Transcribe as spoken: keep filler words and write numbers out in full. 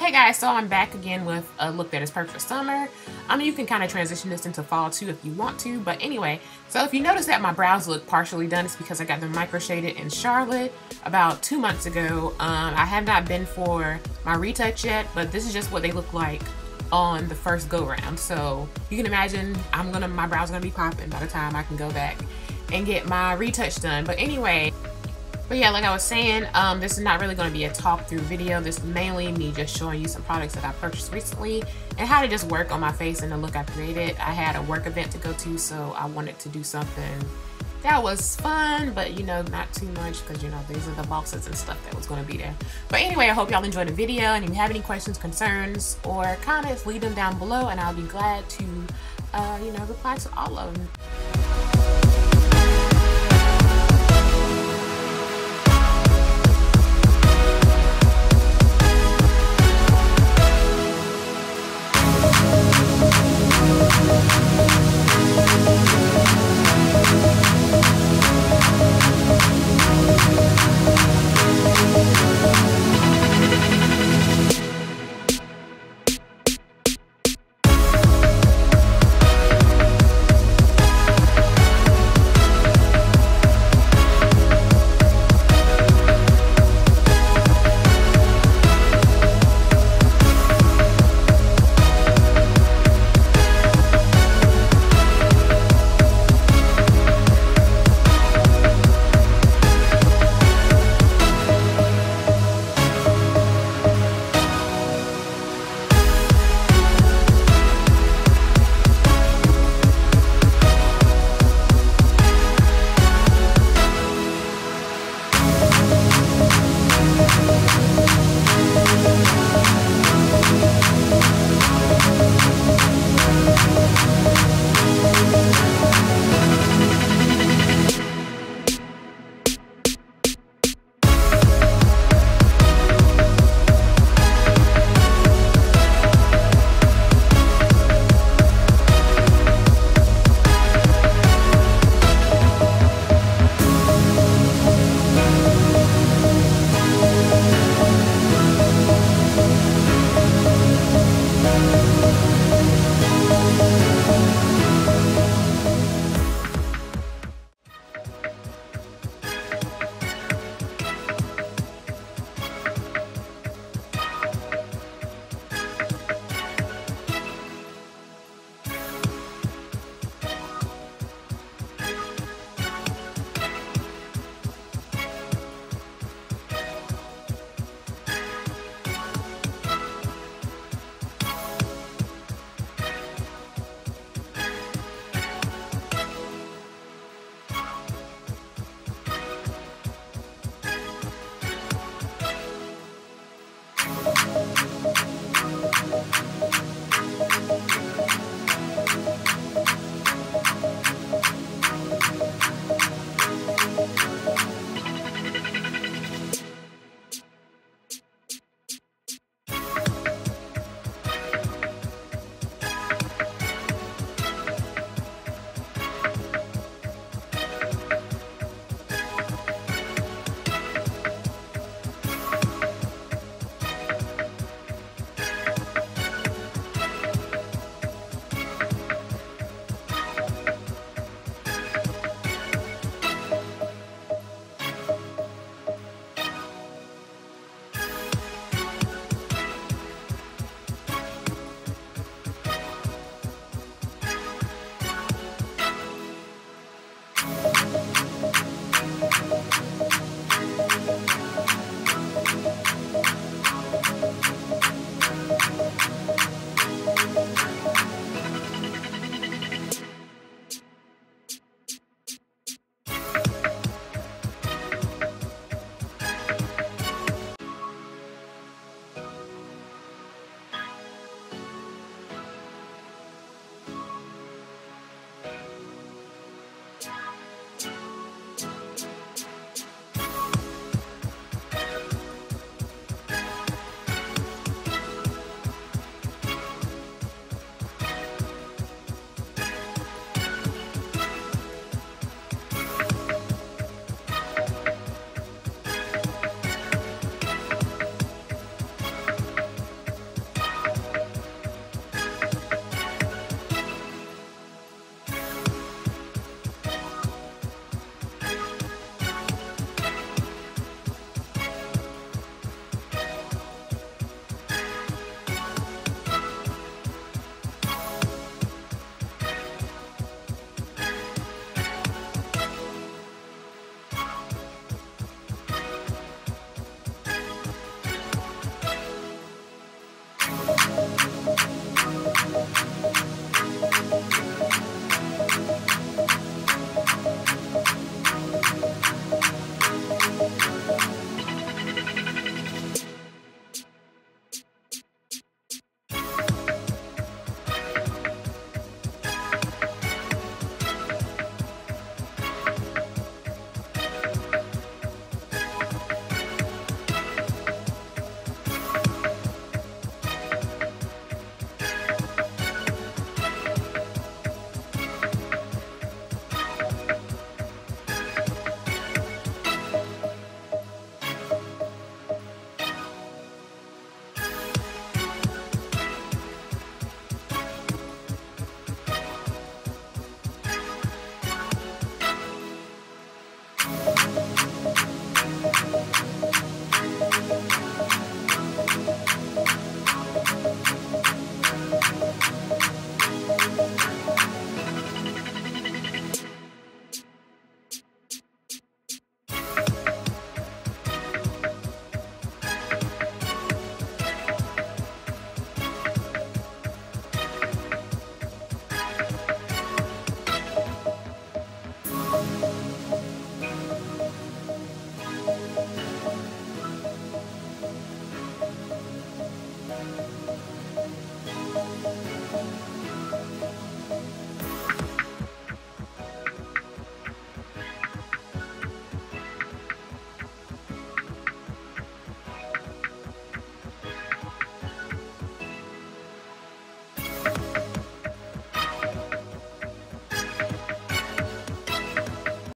Hey guys, so I'm back again with a look that is perfect for summer. I mean, you can kind of transition this into fall too if you want to, but anyway, so if you notice that my brows look partially done, it's because I got them micro shaded in Charlotte about two months ago. Um, I have not been for my retouch yet, but this is just what they look like on the first go round. So you can imagine I'm gonna, my brows are gonna be popping by the time I can go back and get my retouch done. But anyway, But yeah, like I was saying, um, this is not really going to be a talk through video. This is mainly me just showing you some products that I purchased recently and how to just work on my face and the look I created. I had a work event to go to, so I wanted to do something that was fun, but you know, not too much because you know, these are the bosses and stuff that was going to be there. But anyway, I hope y'all enjoyed the video, and if you have any questions, concerns, or comments, leave them down below and I'll be glad to, uh, you know, reply to all of them.